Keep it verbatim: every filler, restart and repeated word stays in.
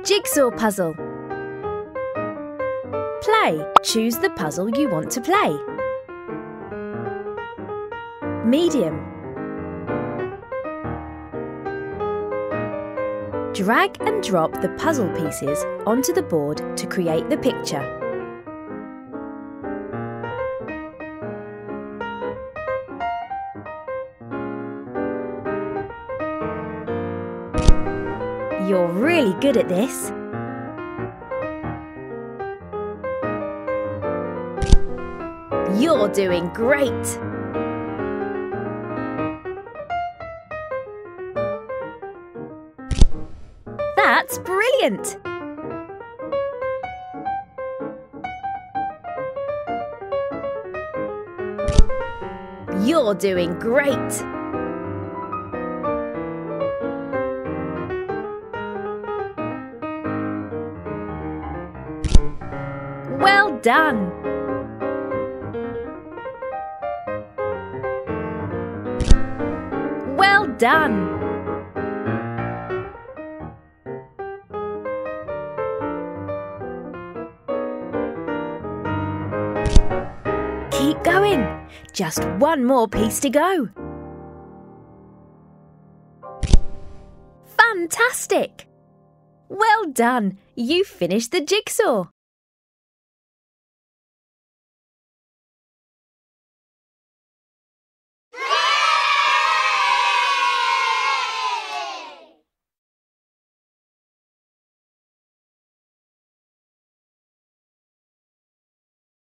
Jigsaw puzzle. Play. Choose the puzzle you want to play. Medium. Drag and drop the puzzle pieces onto the board to create the picture. You're really good at this. You're doing great! That's brilliant! You're doing great! Well done! Well done! Keep going! Just one more piece to go! Fantastic! Well done! You finished the jigsaw!